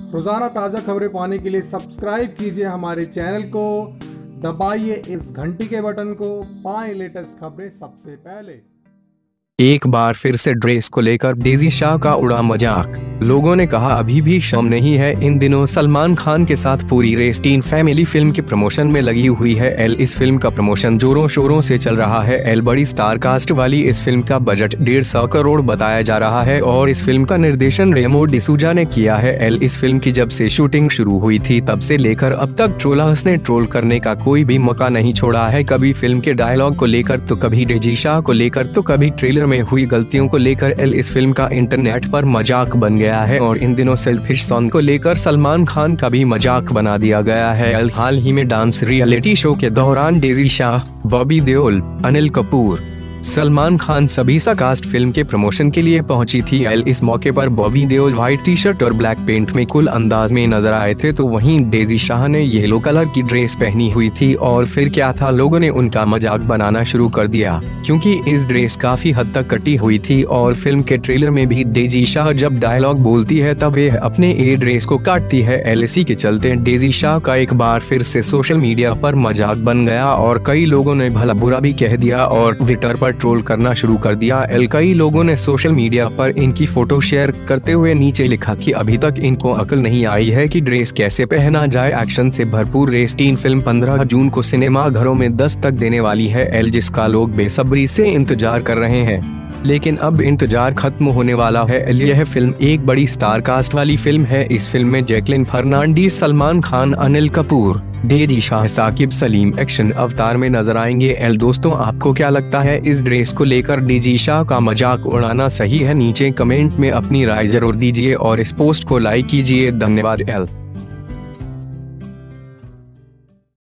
रोजाना ताज़ा खबरें पाने के लिए सब्सक्राइब कीजिए हमारे चैनल को, दबाइए इस घंटी के बटन को, पाएं लेटेस्ट खबरें सबसे पहले। एक बार फिर से ड्रेस को लेकर डेजी शाह का उड़ा मजाक। लोगों ने कहा अभी भी शर्म नहीं है। इन दिनों सलमान खान के साथ पूरी रेस टीन फैमिली फिल्म के प्रमोशन में लगी हुई है। इस फिल्म का प्रमोशन जोरों शोरों से चल रहा है। बड़ी स्टार कास्ट वाली इस फिल्म का बजट 150 करोड़ बताया जा रहा है और इस फिल्म का निर्देशन रेमो डिसूजा ने किया है। इस फिल्म की जब से शूटिंग शुरू हुई थी तब से लेकर अब तक ट्रोलर्स ने ट्रोल करने का कोई भी मौका नहीं छोड़ा है। कभी फिल्म के डायलॉग को लेकर तो कभी डेजी शाह को लेकर तो कभी ट्रेलर में हुई गलतियों को लेकर इस फिल्म का इंटरनेट पर मजाक बन गया है और इन दिनों सेल्फिश सॉन्ग को लेकर सलमान खान का भी मजाक बना दिया गया है। हाल ही में डांस रियलिटी शो के दौरान डेजी शाह, बॉबी देओल, अनिल कपूर, सलमान खान सभी सा कास्ट फिल्म के प्रमोशन के लिए पहुंची थी। इस मौके पर Bobby Deol white T shirt और ब्लैक पेंट में कुल अंदाज में नजर आए थे, तो वहीं डेजी शाह ने येलो कलर की ड्रेस पहनी हुई थी और फिर क्या था, लोगों ने उनका मजाक बनाना शुरू कर दिया क्योंकि इस ड्रेस काफी हद तक कटी हुई थी और फिल्म के ट्रेलर में भी डेजी शाह जब डायलॉग बोलती है तब वह अपने ड्रेस को काटती है। इसी के चलते डेजी शाह का एक बार फिर से सोशल मीडिया पर मजाक बन गया और कई लोगों ने भला बुरा भी कह दिया और ट्विटर पर ट्रोल करना शुरू कर दिया। कई लोगों ने सोशल मीडिया पर इनकी फोटो शेयर करते हुए नीचे लिखा कि अभी तक इनको अकल नहीं आई है कि ड्रेस कैसे पहना जाए। एक्शन से भरपूर रेस टीन फिल्म 15 जून को सिनेमा घरों में दस्तक देने वाली है, जिसका लोग बेसब्री से इंतजार कर रहे हैं। लेकिन अब इंतजार खत्म होने वाला है। यह फिल्म एक बड़ी स्टार कास्ट वाली फिल्म है। इस फिल्म में जैकलिन फर्नांडीज, सलमान खान, अनिल कपूर, डेजी शाह, साकिब सलीम एक्शन अवतार में नजर आएंगे। दोस्तों, आपको क्या लगता है इस ड्रेस को लेकर डेजी शाह का मजाक उड़ाना सही है? नीचे कमेंट में अपनी राय जरूर दीजिए और इस पोस्ट को लाइक कीजिए। धन्यवाद।